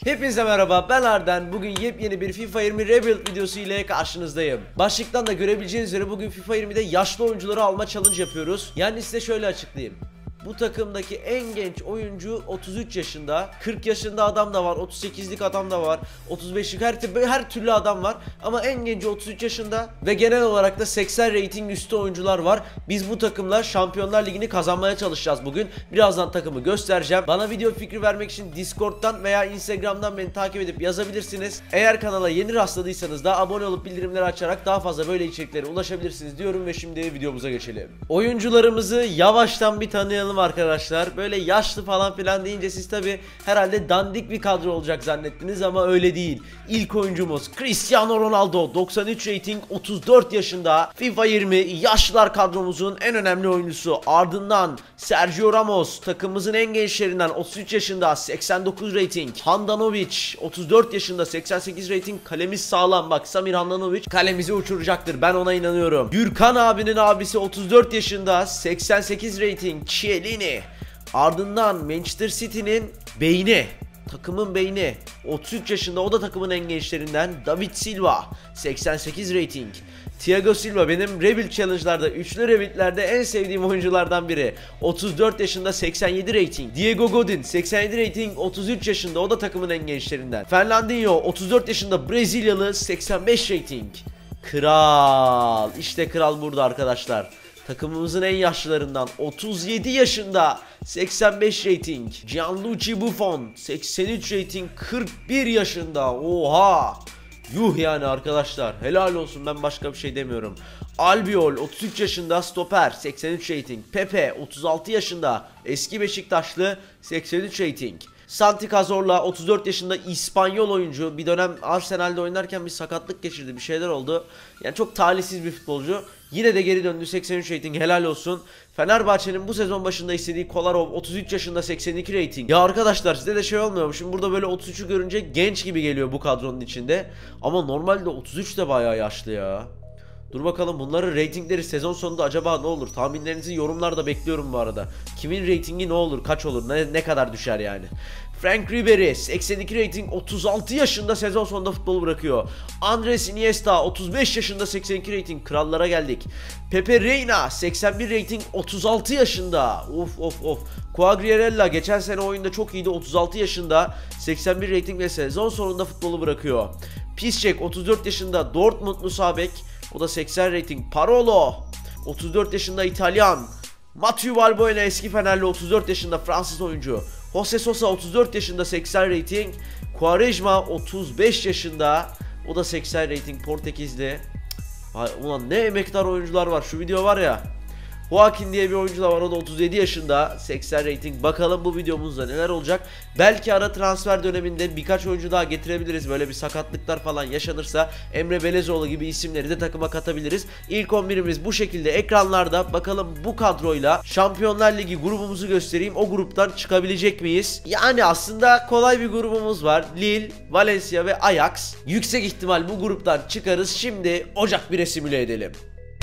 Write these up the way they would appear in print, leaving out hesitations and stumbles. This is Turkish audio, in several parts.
Hepinize merhaba, ben Arden. Bugün yepyeni bir FIFA 20 Rebuild videosu ile karşınızdayım. Başlıktan da görebileceğiniz üzere bugün FIFA 20'de yaşlı oyuncuları alma challenge yapıyoruz. Yani size şöyle açıklayayım. Bu takımdaki en genç oyuncu 33 yaşında, 40 yaşında adam da var, 38'lik adam da var, 35'lik her türlü adam var. Ama en genci 33 yaşında ve genel olarak da 80 rating üstü oyuncular var. Biz bu takımla Şampiyonlar Ligi'ni kazanmaya çalışacağız bugün. Birazdan takımı göstereceğim. Bana video fikri vermek için Discord'dan veya Instagram'dan beni takip edip yazabilirsiniz. Eğer kanala yeni rastladıysanız da abone olup bildirimleri açarak daha fazla böyle içeriklere ulaşabilirsiniz diyorum ve şimdi videomuza geçelim. Oyuncularımızı yavaştan bir tanıyalım arkadaşlar. Böyle yaşlı falan filan deyince siz tabi herhalde dandik bir kadro olacak zannettiniz ama öyle değil. İlk oyuncumuz Cristiano Ronaldo, 93 rating, 34 yaşında. FIFA 20 yaşlılar kadromuzun en önemli oyuncusu. Ardından Sergio Ramos, takımımızın en gençlerinden, 33 yaşında, 89 rating. Handanovic, 34 yaşında, 88 rating. Kalemiz sağlam, bak Samir Handanovic kalemizi uçuracaktır, ben ona inanıyorum. Gürkan abinin abisi 34 yaşında, 88 rating. Chiellini. Ardından Manchester City'nin beyni, takımın beyni, 33 yaşında, o da takımın en gençlerinden, David Silva, 88 rating. Thiago Silva benim Rebuild Challenge'larda, üçlü Rebuild'lerde en sevdiğim oyunculardan biri. 34 yaşında, 87 rating. Diego Godin, 87 rating, 33 yaşında, o da takımın en gençlerinden. Fernandinho, 34 yaşında, Brezilyalı, 85 rating. Kral, işte kral burada arkadaşlar. Takımımızın en yaşlılarından, 37 yaşında, 85 rating. Gianluigi Buffon, 83 rating, 41 yaşında. Oha! Yuh yani arkadaşlar, helal olsun, ben başka bir şey demiyorum. Albiol, 33 yaşında, stoper, 83 rating. Pepe, 36 yaşında, eski Beşiktaşlı, 83 rating. Santi Cazorla, 34 yaşında, İspanyol oyuncu. Bir dönem Arsenal'de oynarken bir sakatlık geçirdi, bir şeyler oldu. Yani çok talihsiz bir futbolcu. Yine de geri döndü, 83 rating, helal olsun. Fenerbahçe'nin bu sezon başında istediği Kolarov, 33 yaşında, 82 rating. Ya arkadaşlar, size de şey olmuyor mu? Şimdi burada böyle 33'ü görünce genç gibi geliyor bu kadronun içinde. Ama normalde 33 de bayağı yaşlı ya. Dur bakalım bunların ratingleri sezon sonunda acaba ne olur? Tahminlerinizi yorumlarda bekliyorum bu arada. Kimin ratingi ne olur? Kaç olur? Ne kadar düşer yani? Frank Ribery, 82 rating, 36 yaşında, sezon sonunda futbolu bırakıyor. Andres Iniesta, 35 yaşında, 82 rating, krallara geldik. Pepe Reina, 81 rating, 36 yaşında. Of. Quagliarella geçen sene oyunda çok iyiydi, 36 yaşında, 81 rating ve sezon sonunda futbolu bırakıyor. Piszczek, 34 yaşında, Dortmundlu sağ bek, o da 80 rating. Parolo, 34 yaşında, İtalyan. Mathieu Valbuena, eski Fenerli, 34 yaşında, Fransız oyuncu. Jose Sosa, 34 yaşında, 80 rating. Quaresma, 35 yaşında, o da 80 rating, Portekizli. Ulan ne emektar oyuncular var, şu video var ya. Joaquin diye bir oyuncu da var, o da 37 yaşında, 80 rating. Bakalım bu videomuzda neler olacak. Belki ara transfer döneminde birkaç oyuncu daha getirebiliriz. Böyle bir sakatlıklar falan yaşanırsa Emre Belezoğlu gibi isimleri de takıma katabiliriz. İlk 11'imiz bu şekilde ekranlarda. Bakalım bu kadroyla Şampiyonlar Ligi grubumuzu göstereyim. O gruptan çıkabilecek miyiz? Yani aslında kolay bir grubumuz var. Lille, Valencia ve Ajax. Yüksek ihtimal bu gruptan çıkarız. Şimdi Ocak 1'e simüle edelim.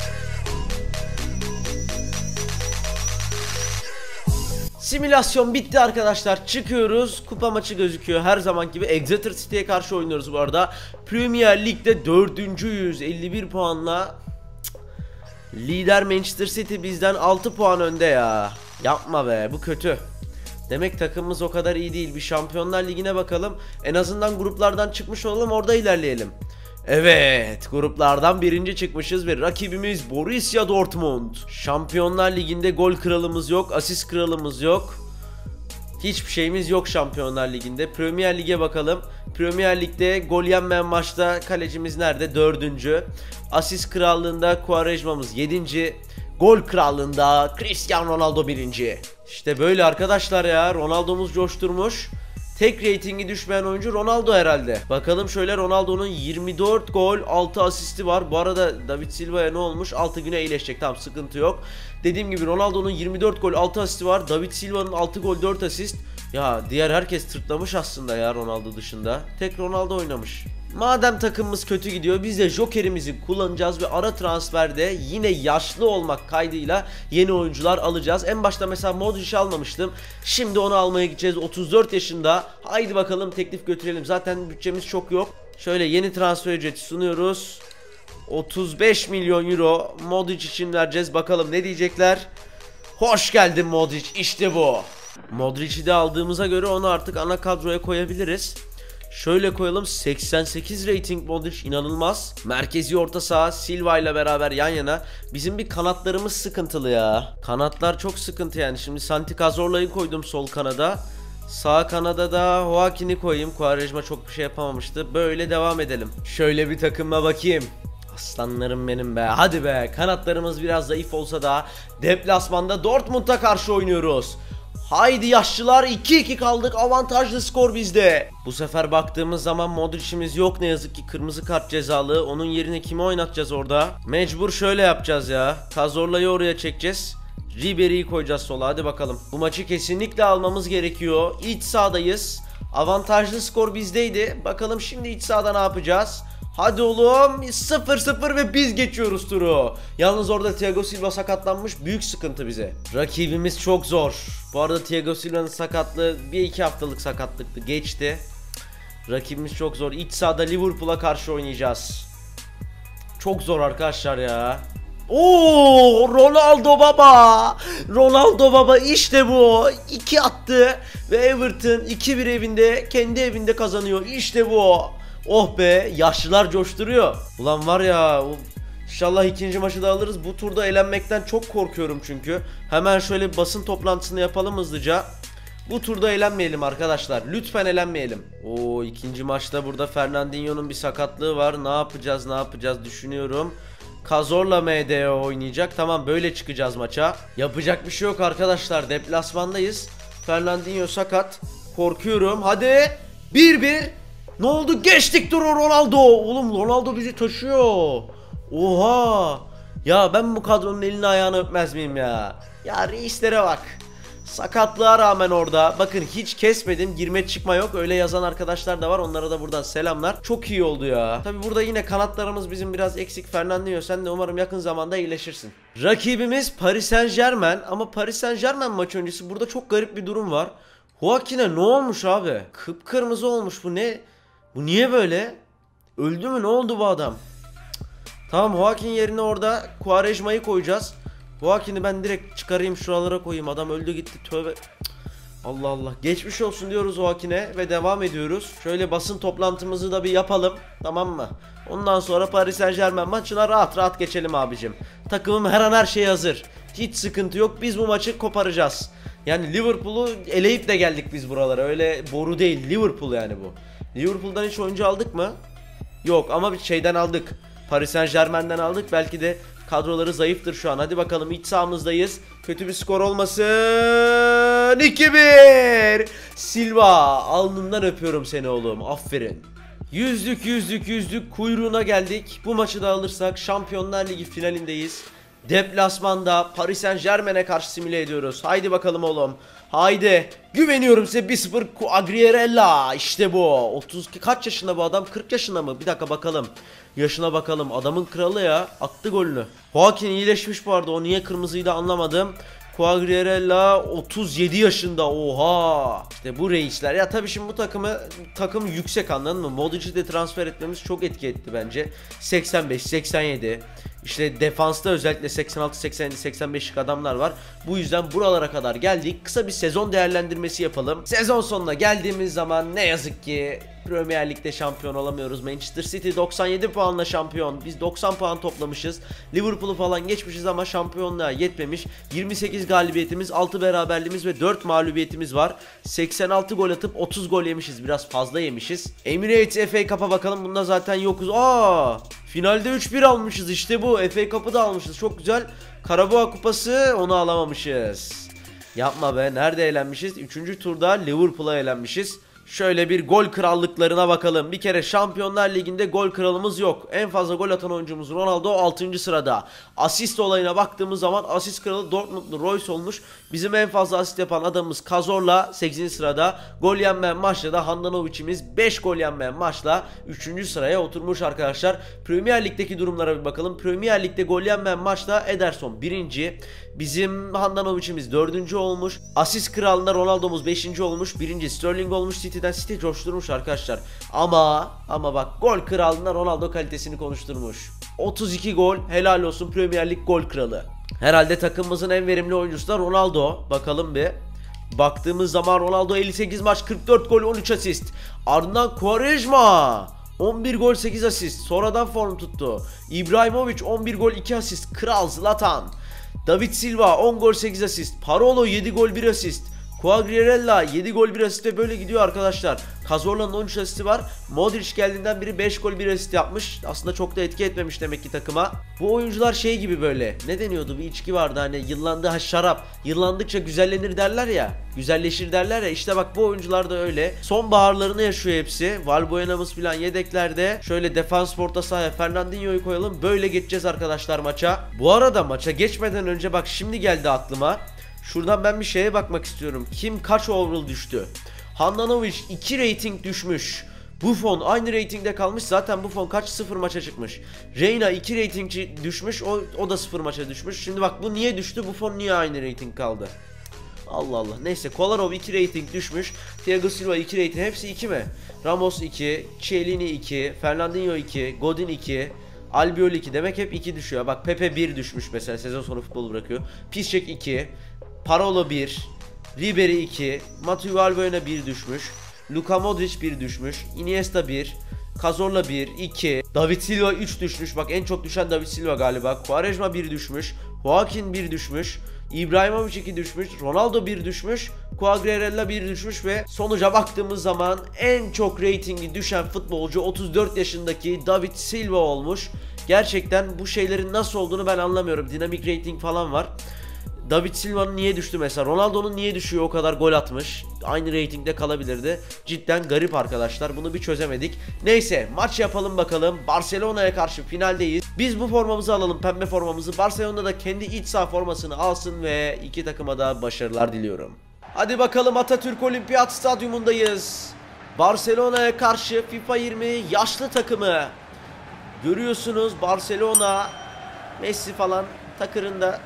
Simülasyon bitti arkadaşlar, çıkıyoruz. Kupa maçı gözüküyor her zaman gibi. Exeter City'ye karşı oynuyoruz bu arada. Premier Lig'de 4.'yüz 51 puanla. Lider Manchester City bizden 6 puan önde ya. Yapma be, bu kötü. Demek takımımız o kadar iyi değil. Bir Şampiyonlar Ligi'ne bakalım. En azından gruplardan çıkmış olalım, orada ilerleyelim. Evet, gruplardan birinci çıkmışız ve rakibimiz Borussia Dortmund. Şampiyonlar Ligi'nde gol kralımız yok, asist kralımız yok. Hiçbir şeyimiz yok Şampiyonlar Ligi'nde. Premier Lig'e bakalım. Premier Lig'de gol yenmeyen maçta kalecimiz nerede? 4. Asist krallığında Quaresma'mız 7. Gol krallığında Cristiano Ronaldo 1. İşte böyle arkadaşlar ya, Ronaldo'muz coşturmuş. Tek reytingi düşmeyen oyuncu Ronaldo herhalde. Bakalım şöyle, Ronaldo'nun 24 gol 6 asisti var. Bu arada David Silva'ya ne olmuş? 6 güne iyileşecek, tamam, sıkıntı yok. Dediğim gibi Ronaldo'nun 24 gol 6 asisti var. David Silva'nın 6 gol 4 asist. Ya diğer herkes tırtlamış aslında ya Ronaldo dışında. Tek Ronaldo oynamış. Madem takımımız kötü gidiyor biz de Joker'imizi kullanacağız ve ara transferde yine yaşlı olmak kaydıyla yeni oyuncular alacağız. En başta mesela Modric'i almamıştım. Şimdi onu almaya gideceğiz. 34 yaşında. Haydi bakalım teklif götürelim. Zaten bütçemiz çok yok. Şöyle yeni transfer ücreti sunuyoruz. 35 milyon euro Modric için vereceğiz. Bakalım ne diyecekler. Hoş geldin Modric. İşte bu. Modric'i de aldığımıza göre onu artık ana kadroya koyabiliriz. Şöyle koyalım, 88 rating Modric, inanılmaz. Merkezi orta saha Silva ile beraber yan yana. Bizim bir kanatlarımız sıkıntılı ya. Kanatlar çok sıkıntı yani. Şimdi Santi Cazorla'yı koydum sol kanada. Sağ kanada da Joaquin'i koyayım. Quaresma çok bir şey yapamamıştı. Böyle devam edelim. Şöyle bir takıma bakayım. Aslanlarım benim be. Hadi be. Kanatlarımız biraz zayıf olsa da deplasmanda Dortmund'a karşı oynuyoruz. Haydi yaşlılar, 2-2 kaldık, avantajlı skor bizde. Bu sefer baktığımız zaman Modric'imiz yok ne yazık ki, kırmızı kart cezalı. Onun yerine kimi oynatacağız orada? Mecbur şöyle yapacağız ya. Cazorla'yı oraya çekeceğiz. Ribery'i koyacağız sola, hadi bakalım. Bu maçı kesinlikle almamız gerekiyor. İç sahadayız. Avantajlı skor bizdeydi. Bakalım şimdi iç sahada ne yapacağız? Hadi oğlum, 0-0 ve biz geçiyoruz turu. Yalnız orada Thiago Silva sakatlanmış, büyük sıkıntı bize. Rakibimiz çok zor. Bu arada Thiago Silva'nın sakatlığı 1-2 haftalık sakatlıktı, geçti. Rakibimiz çok zor. İç sahada Liverpool'a karşı oynayacağız. Çok zor arkadaşlar ya. Oo, Ronaldo baba. Ronaldo baba, işte bu. 2 attı ve Everton 2-1 evinde, kendi evinde kazanıyor. İşte bu. Oh be, yaşlılar coşturuyor. Ulan var ya, İnşallah ikinci maçı da alırız. Bu turda elenmekten çok korkuyorum çünkü. Hemen şöyle bir basın toplantısını yapalım hızlıca. Bu turda elenmeyelim arkadaşlar. Lütfen elenmeyelim. Oo, ikinci maçta burada Fernandinho'nun bir sakatlığı var. Ne yapacağız düşünüyorum. Cazorla MDO oynayacak. Tamam, böyle çıkacağız maça. Yapacak bir şey yok arkadaşlar. Deplasmandayız. Fernandinho sakat. Korkuyorum. Hadi. 1-1. Ne oldu? Geçtik turu Ronaldo. Oğlum Ronaldo bizi taşıyor. Oha. Ya ben bu kadronun elini ayağını öpmez miyim ya? Ya reislere bak. Sakatlığa rağmen orada. Bakın hiç kesmedim. Girme çıkma yok. Öyle yazan arkadaşlar da var. Onlara da buradan selamlar. Çok iyi oldu ya. Tabi burada yine kanatlarımız bizim biraz eksik. Fernandinho, sen de umarım yakın zamanda iyileşirsin. Rakibimiz Paris Saint-Germain. Ama Paris Saint-Germain maç öncesi burada çok garip bir durum var. Joaquin'e ne olmuş abi? Kıpkırmızı olmuş, bu ne? Bu niye böyle? Öldü mü? Ne oldu bu adam? Tamam, Joaquin yerine orada Quaresma'yı koyacağız. Joaquin'i ben direkt çıkarayım, şuralara koyayım. Adam öldü gitti, tövbe. Allah Allah. Geçmiş olsun diyoruz Joaquin'e ve devam ediyoruz. Şöyle basın toplantımızı da bir yapalım, tamam mı? Ondan sonra Paris Saint-Germain maçına rahat rahat geçelim abicim. Takımım her an her şey hazır. Hiç sıkıntı yok. Biz bu maçı koparacağız. Yani Liverpool'u eleyip de geldik biz buralara. Öyle boru değil, Liverpool yani bu. Liverpool'dan hiç oyuncu aldık mı? Yok, ama bir şeyden aldık. Paris Saint-Germain'den aldık. Belki de kadroları zayıftır şu an. Hadi bakalım, iç sahamızdayız. Kötü bir skor olmasın. 2-1. Silva, alnından öpüyorum seni oğlum. Aferin. Yüzdük kuyruğuna geldik. Bu maçı da alırsak Şampiyonlar Ligi finalindeyiz. Deplasmanda Paris Saint-Germain'e karşı simüle ediyoruz. Haydi bakalım oğlum. Haydi. Güveniyorum size. 1-0 Quagliarella. İşte bu. 32 kaç yaşında bu adam? 40 yaşında mı? Bir dakika bakalım. Yaşına bakalım. Adamın kralı ya. Attı golünü. Joaquin iyileşmiş bu arada. O niye kırmızıydı anlamadım. Quagliarella 37 yaşında. Oha. İşte bu reisler. Ya tabii şimdi bu takım yüksek, anladın mı? Modric'i de transfer etmemiz çok etki etti bence. 85, 87. İşte defansta özellikle 86, 87, 85'lik adamlar var. Bu yüzden buralara kadar geldik. Kısa bir sezon değerlendirmesi yapalım. Sezon sonuna geldiğimiz zaman ne yazık ki Premier Lig'de şampiyon olamıyoruz. Manchester City 97 puanla şampiyon. Biz 90 puan toplamışız. Liverpool'u falan geçmişiz ama şampiyonluğa yetmemiş. 28 galibiyetimiz, 6 beraberliğimiz ve 4 mağlubiyetimiz var. 86 gol atıp 30 gol yemişiz. Biraz fazla yemişiz. Emirates FA Cup'a bakalım. Bunda zaten yokuz. Finalde 3-1 almışız, işte bu. FA Cup'ı da almışız. Çok güzel. Karabağ Kupası, onu alamamışız. Yapma be, nerede eğlenmişiz? 3. turda Liverpool'a eğlenmişiz. Şöyle bir gol krallıklarına bakalım. Bir kere Şampiyonlar Ligi'nde gol kralımız yok. En fazla gol atan oyuncumuz Ronaldo 6. sırada. Asist olayına baktığımız zaman asist kralı Dortmundlu Reus olmuş. Bizim en fazla asist yapan adamımız Cazorla 8. sırada. Gol yenmeyen maçta da Handanovic'imiz 5 gol yenmeyen maçla 3. sıraya oturmuş arkadaşlar. Premier Lig'deki durumlara bir bakalım. Premier Lig'de gol yenmeyen maçta Ederson 1. Bizim Handanovic'imiz 4. olmuş. Asist kralında Ronaldo'muz 5. olmuş. 1. Sterling olmuş. City'den City coşturmuş arkadaşlar. Ama bak gol kralında Ronaldo kalitesini konuşturmuş. 32 gol, helal olsun, Premier Lig gol kralı. Herhalde takımımızın en verimli oyuncusu da Ronaldo. Bakalım bir. Baktığımız zaman Ronaldo 58 maç 44 gol 13 asist. Ardından Quaresma 11 gol 8 asist. Sonradan form tuttu. İbrahimovic 11 gol 2 asist. Kral Zlatan. David Silva 10 gol 8 asist. Parolo 7 gol 1 asist. Quagliarella 7 gol 1 asist ve böyle gidiyor arkadaşlar. Cazorla'nın 13 asisti var. Modric geldiğinden beri 5 gol 1 asist yapmış. Aslında çok da etki etmemiş demek ki takıma. Bu oyuncular şey gibi böyle. Ne deniyordu? Bir içki vardı hani, yıllandı, şarap. Yıllandıkça güzellenir derler ya. Güzelleşir derler ya. İşte bak bu oyuncular da öyle. Sonbaharlarını yaşıyor hepsi. Valbuena'mız falan yedeklerde. Şöyle defans orta sahaya Fernandinho'yu koyalım. Böyle geçeceğiz arkadaşlar maça. Bu arada maça geçmeden önce bak şimdi geldi aklıma. Şuradan ben bir şeye bakmak istiyorum. Kim kaç overall düştü? Handanovic 2 rating düşmüş. Buffon aynı ratingde kalmış. Zaten Buffon kaç 0 maça çıkmış. Reina 2 rating düşmüş. O da 0 maça düşmüş. Şimdi bak bu niye düştü? Buffon niye aynı rating kaldı? Allah Allah. Neyse, Kolarov 2 rating düşmüş. Thiago Silva 2 rating. Hepsi 2 mi? Ramos 2, Chiellini 2, Fernandinho 2, Godin 2, Albiol 2. Demek hep 2 düşüyor. Bak Pepe 1 düşmüş mesela. Sezon sonu futbolu bırakıyor. Piszczek 2, Parolo 1, Ribery 2, Mathieu Valbuena 1 düşmüş. Luka Modric 1 düşmüş. Iniesta 1, Cazorla 1, 2, David Silva 3 düşmüş. Bak en çok düşen David Silva galiba. Quaresma 1 düşmüş. Joaquin 1 düşmüş. İbrahimovic 2 düşmüş. Ronaldo 1 düşmüş. Quagliarella 1 düşmüş ve sonuca baktığımız zaman en çok reytingi düşen futbolcu 34 yaşındaki David Silva olmuş. Gerçekten bu şeylerin nasıl olduğunu ben anlamıyorum. Dinamik rating falan var. David Silva'nın niye düştü mesela? Ronaldo'nun niye düşüyor, o kadar gol atmış? Aynı reytingde kalabilirdi. Cidden garip arkadaşlar. Bunu bir çözemedik. Neyse, maç yapalım bakalım. Barcelona'ya karşı finaldeyiz. Biz bu formamızı alalım, pembe formamızı. Barcelona da kendi iç saha formasını alsın ve iki takıma da başarılar diliyorum. Hadi bakalım, Atatürk Olimpiyat Stadyumundayız. Barcelona'ya karşı FIFA 20 yaşlı takımı. Görüyorsunuz Barcelona, Messi falan takırında.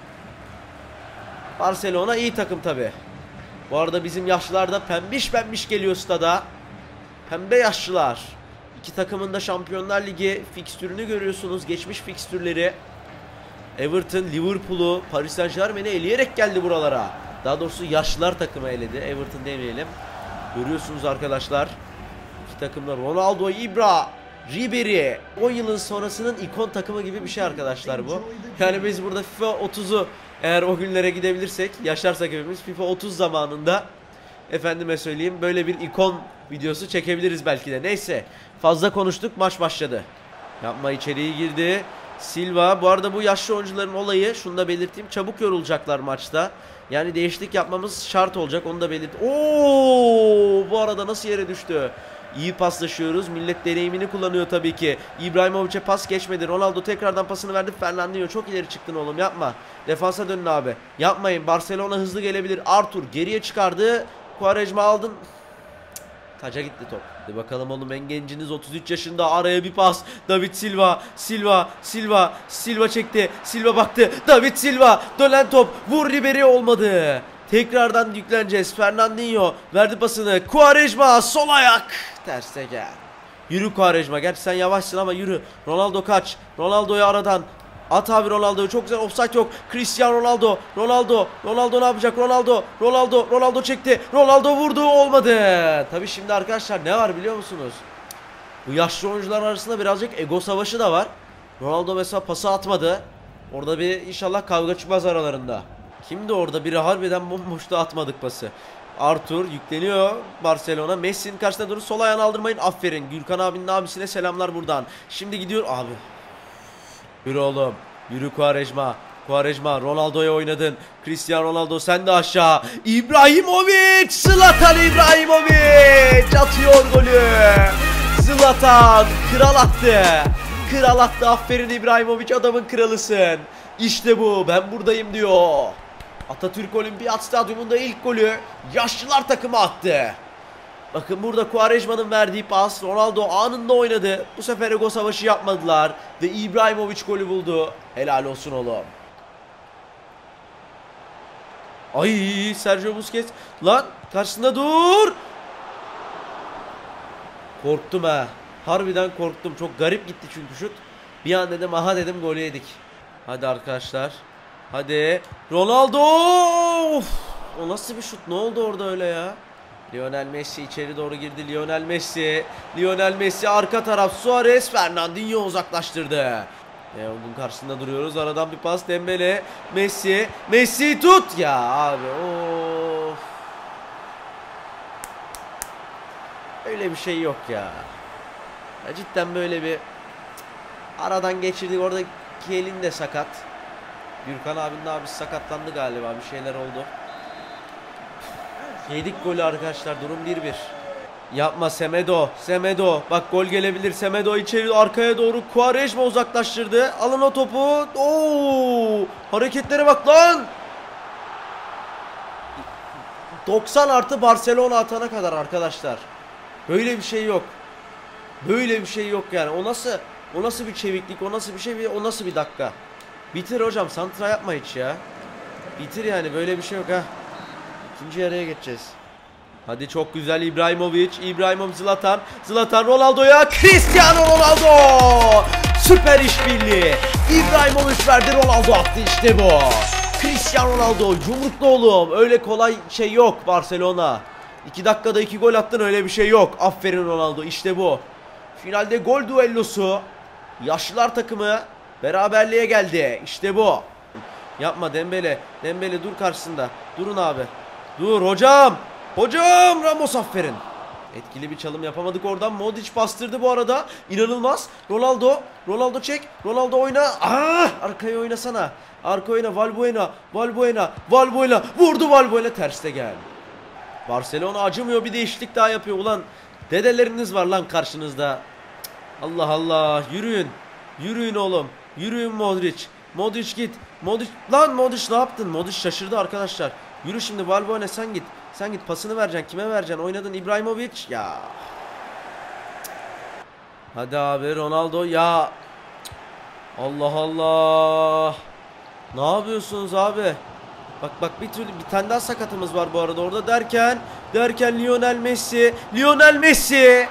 Barcelona iyi takım tabi. Bu arada bizim yaşlılar da pembiş pembiş geliyor stada. Pembe yaşlılar. İki takımın da Şampiyonlar Ligi fikstürünü görüyorsunuz. Geçmiş fikstürleri. Everton, Liverpool'u, Paris Saint-Germain'i eleyerek geldi buralara. Daha doğrusu yaşlılar takımı eledi. Everton demeyelim. Görüyorsunuz arkadaşlar. İki takımda Ronaldo, Ibra, Ribery. 10 yılın sonrasının ikon takımı gibi bir şey arkadaşlar bu. Yani biz burada FIFA 30'u eğer o günlere gidebilirsek, yaşarsak hepimiz FIFA 30 zamanında efendime söyleyeyim böyle bir ikon videosu çekebiliriz belki de. Neyse, fazla konuştuk, maç başladı. Yapma, içeriye girdi. Silva, bu arada bu yaşlı oyuncuların olayı, şunu da belirteyim, çabuk yorulacaklar maçta. Yani değişiklik yapmamız şart olacak, onu da belirteyim. Oo, bu arada nasıl yere düştü? İyi paslaşıyoruz. Millet deneyimini kullanıyor tabii ki. İbrahimovic'e pas geçmedi. Ronaldo tekrardan pasını verdi. Fernandinho, çok ileri çıktın oğlum, yapma. Defansa dönün abi. Yapmayın. Barcelona hızlı gelebilir. Arthur geriye çıkardı. Quaresma aldın. Taca gitti top. Hadi bakalım oğlum, en genciniz 33 yaşında. Araya bir pas. David Silva. Silva çekti. Silva baktı. David Silva. Dönen top. Vur, Ribery olmadı. Tekrardan yükleneceğiz. Fernandinho verdi pasını. Quaresma sol ayak. Terse gel. Yürü Quaresma. Gerçi sen yavaşsın ama yürü. Ronaldo kaç. Ronaldo'yu aradan. At abi Ronaldo'yu. Çok güzel, offside yok. Cristiano Ronaldo. Ronaldo ne yapacak? Ronaldo çekti. Ronaldo vurdu, olmadı. Tabii şimdi arkadaşlar ne var biliyor musunuz? Bu yaşlı oyuncular arasında birazcık ego savaşı da var. Ronaldo mesela pası atmadı. Orada bir inşallah kavga çıkmaz aralarında. Kimdi orada? Biri harbiden bomboşta atmadık pası. Arthur yükleniyor Barcelona. Messi'nin karşısında durun. Sol ayağını aldırmayın. Aferin. Gürkan abinin abisine selamlar buradan. Şimdi gidiyor abi. Yürü oğlum. Yürü Quaresma. Quaresma, Ronaldo'ya oynadın. Cristiano Ronaldo sen de aşağı. İbrahimovic, Zlatan İbrahimovic atıyor golü. Zlatan kral attı. Kral attı, aferin İbrahimovic, adamın kralısın. İşte bu, ben buradayım diyor. Atatürk Olimpiyat Stadyumunda ilk golü yaşlılar takımı attı. Bakın burada Quaresma'nın verdiği pas, Ronaldo anında oynadı. Bu sefer ego savaşı yapmadılar ve İbrahimovic golü buldu. Helal olsun oğlum. Ay, Sergio Busquets. Lan karşısında dur. Korktum ha. Harbiden korktum. Çok garip gitti çünkü şut. Bir an dedim, aha dedim, golü yedik. Hadi arkadaşlar. Hadi. Ronaldo. Of. O nasıl bir şut? Ne oldu orada öyle ya? Lionel Messi içeri doğru girdi. Lionel Messi. Lionel Messi arka taraf. Suarez. Fernandinho uzaklaştırdı. Onun karşısında duruyoruz. Aradan bir pas, Dembele. Messi. Messi tut. Ya abi. Of. Öyle bir şey yok ya. Ya cidden böyle bir aradan geçirdik. Oradaki elin de sakat. Gürkan abinin abisi sakatlandı galiba. Bir şeyler oldu. Yedik golü arkadaşlar. Durum 1-1. Yapma Semedo. Semedo. Bak gol gelebilir. Semedo içeri arkaya doğru. Quaresma uzaklaştırdı. Alın o topu. Oo! Hareketlere bak lan. 90 artı Barcelona atana kadar arkadaşlar. Böyle bir şey yok. Böyle bir şey yok yani. O nasıl bir çeviklik, o nasıl bir şey, o nasıl bir dakika. Bitir hocam, santra yapma hiç ya. Bitir yani, böyle bir şey yok ha. İkinci yarıya geçeceğiz. Hadi çok güzel İbrahimovic. İbrahimovic, Zlatan. Zlatan Ronaldo'ya. Cristiano Ronaldo. Süper işbirliği. İbrahimovic verdi, Ronaldo attı, işte bu. Cristiano Ronaldo yumruklu oğlum. Öyle kolay şey yok Barcelona. 2 dakikada 2 gol attın, öyle bir şey yok. Aferin Ronaldo, işte bu. Finalde gol duellosu. Yaşlılar takımı beraberliğe geldi. İşte bu. Yapma Dembele. Dembele dur karşısında. Durun abi. Dur hocam. Hocam Ramos, aferin. Etkili bir çalım yapamadık oradan. Modric bastırdı bu arada. İnanılmaz. Ronaldo. Ronaldo çek. Ronaldo oyna. Arkaya oynasana. Arka oyna. Valbuena. Valbuena. Valbuena. Vurdu Valbuena. Terste gel. Barcelona acımıyor, bir değişiklik daha yapıyor. Ulan dedeleriniz var lan karşınızda. Allah Allah. Yürüyün. Yürüyün oğlum. Yürüyün Modric. Modric git. Modric. Lan Modric ne yaptın? Modric şaşırdı arkadaşlar. Yürü şimdi Valbuena, sen git. Sen git, pasını vereceksin. Kime vereceksin? Oynadın İbrahimovic. Ya. Hadi abi Ronaldo ya. Allah Allah. Ne yapıyorsunuz abi? Bak bir tane daha sakatımız var bu arada orada derken Lionel Messi. Lionel Messi.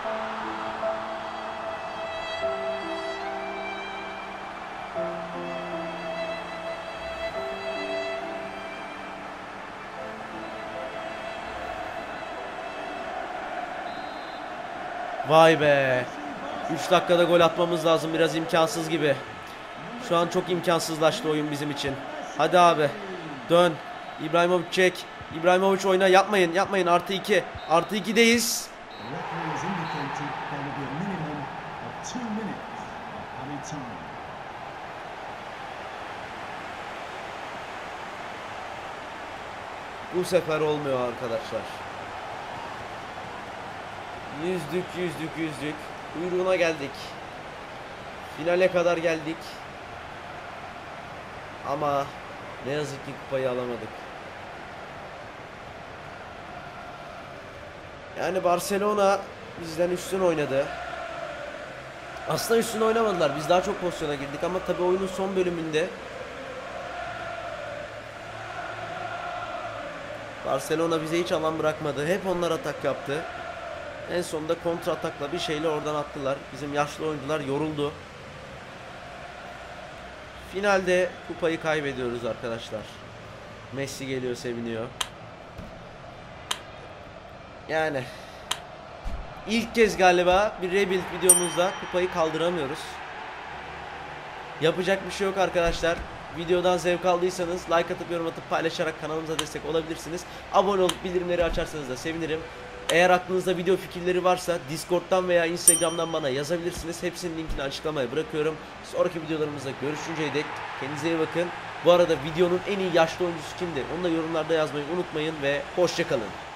Vay be. 3 dakikada gol atmamız lazım, biraz imkansız gibi. Şu an çok imkansızlaştı oyun bizim için. Hadi abi. Dön. İbrahimovic çek. İbrahimovic oyna. Yapmayın. Yapmayın. Artı 2. Artı 2'deyiz. Bu sefer olmuyor arkadaşlar. Yüzdük. Kuyruğuna geldik. Finale kadar geldik. Ama ne yazık ki kupayı alamadık. Yani Barcelona bizden üstün oynadı. Aslında üstün oynamadılar. Biz daha çok pozisyona girdik ama tabii oyunun son bölümünde Barcelona bize hiç alan bırakmadı. Hep onlar atak yaptı. En sonunda kontra atakla bir şeyle oradan attılar. Bizim yaşlı oyuncular yoruldu. Finalde kupayı kaybediyoruz arkadaşlar. Messi geliyor, seviniyor. Yani ilk kez galiba bir rebuild videomuzda kupayı kaldıramıyoruz. Yapacak bir şey yok arkadaşlar. Videodan zevk aldıysanız like atıp yorum atıp paylaşarak kanalımıza destek olabilirsiniz. Abone olup bildirimleri açarsanız da sevinirim. Eğer aklınızda video fikirleri varsa Discord'dan veya Instagram'dan bana yazabilirsiniz. Hepsinin linkini açıklamaya bırakıyorum. Sonraki videolarımızda görüşünceye dek kendinize iyi bakın. Bu arada videonun en iyi yaşlı oyuncusu kimdir? Onu da yorumlarda yazmayı unutmayın ve hoşça kalın.